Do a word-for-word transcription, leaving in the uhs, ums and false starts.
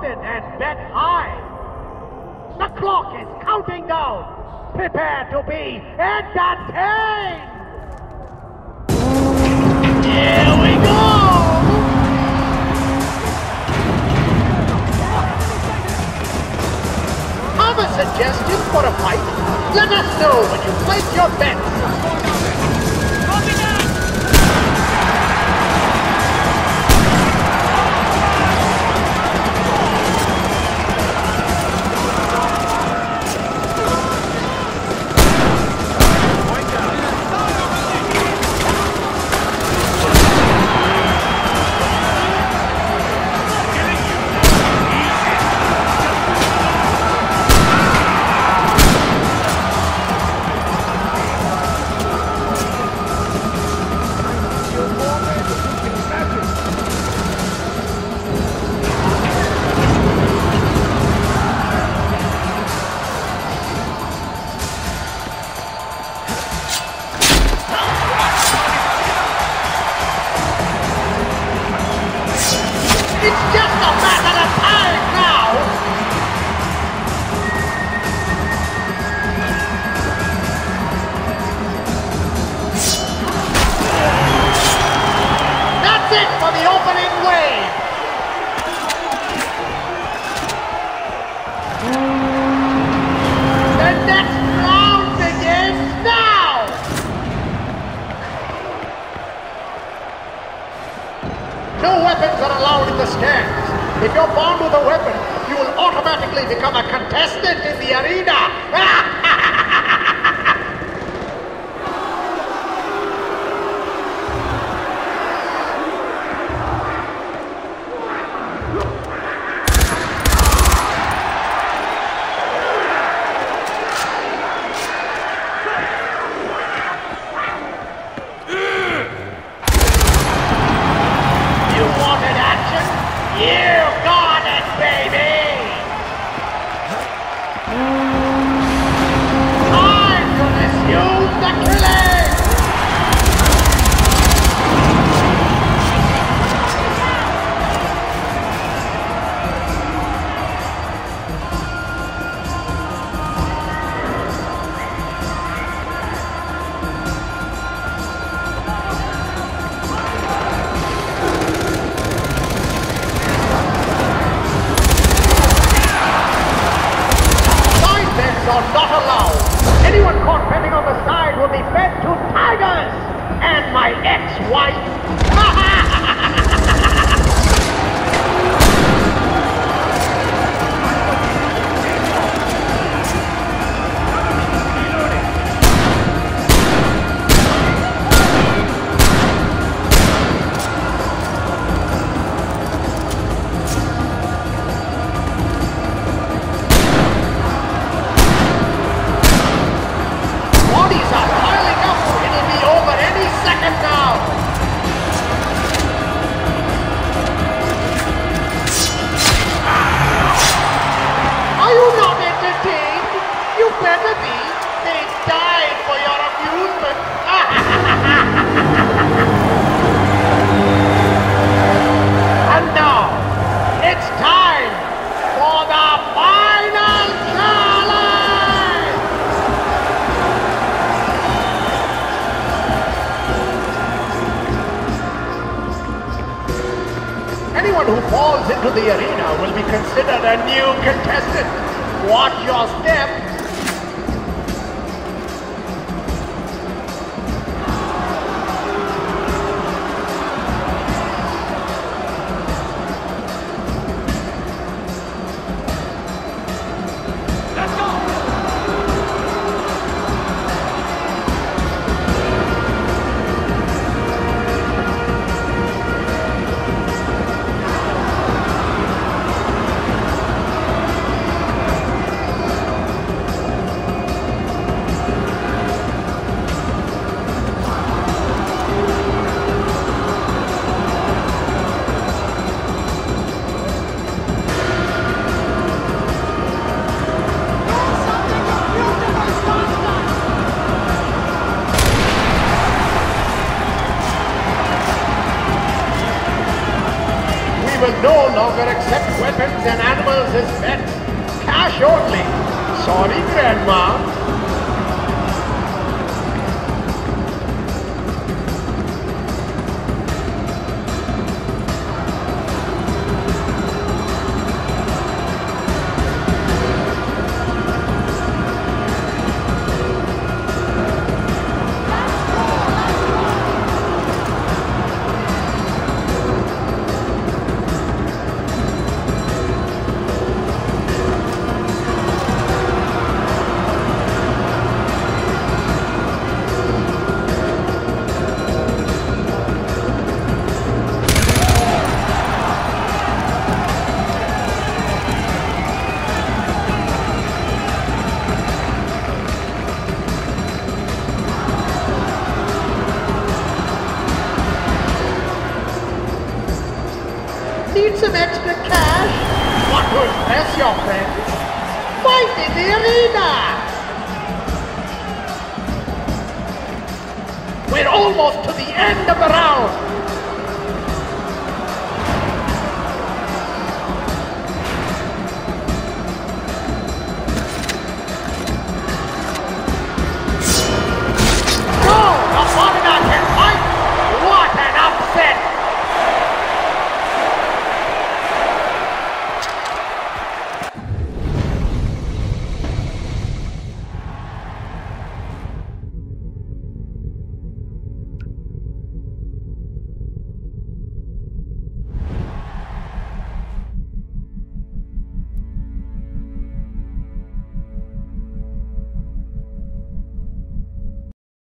button and bet high. The clock is counting down. Prepare to be entertained. Here we go. Have a suggestion for a fight? Let us know when you place your bets. No weapons are allowed in the stands. If you're born with a weapon, you will automatically become a contestant in the arena. Are not allowed. Anyone caught betting on the side will be fed to tigers and my ex-wife. Anyone who falls into the arena will be considered a new contestant. Watch your step. longer accept weapons and animals as pets. Cash only. Sorry, Grandma. Need some extra cash? Want to impress your friends? Fight in the arena! We're almost to the end of the round.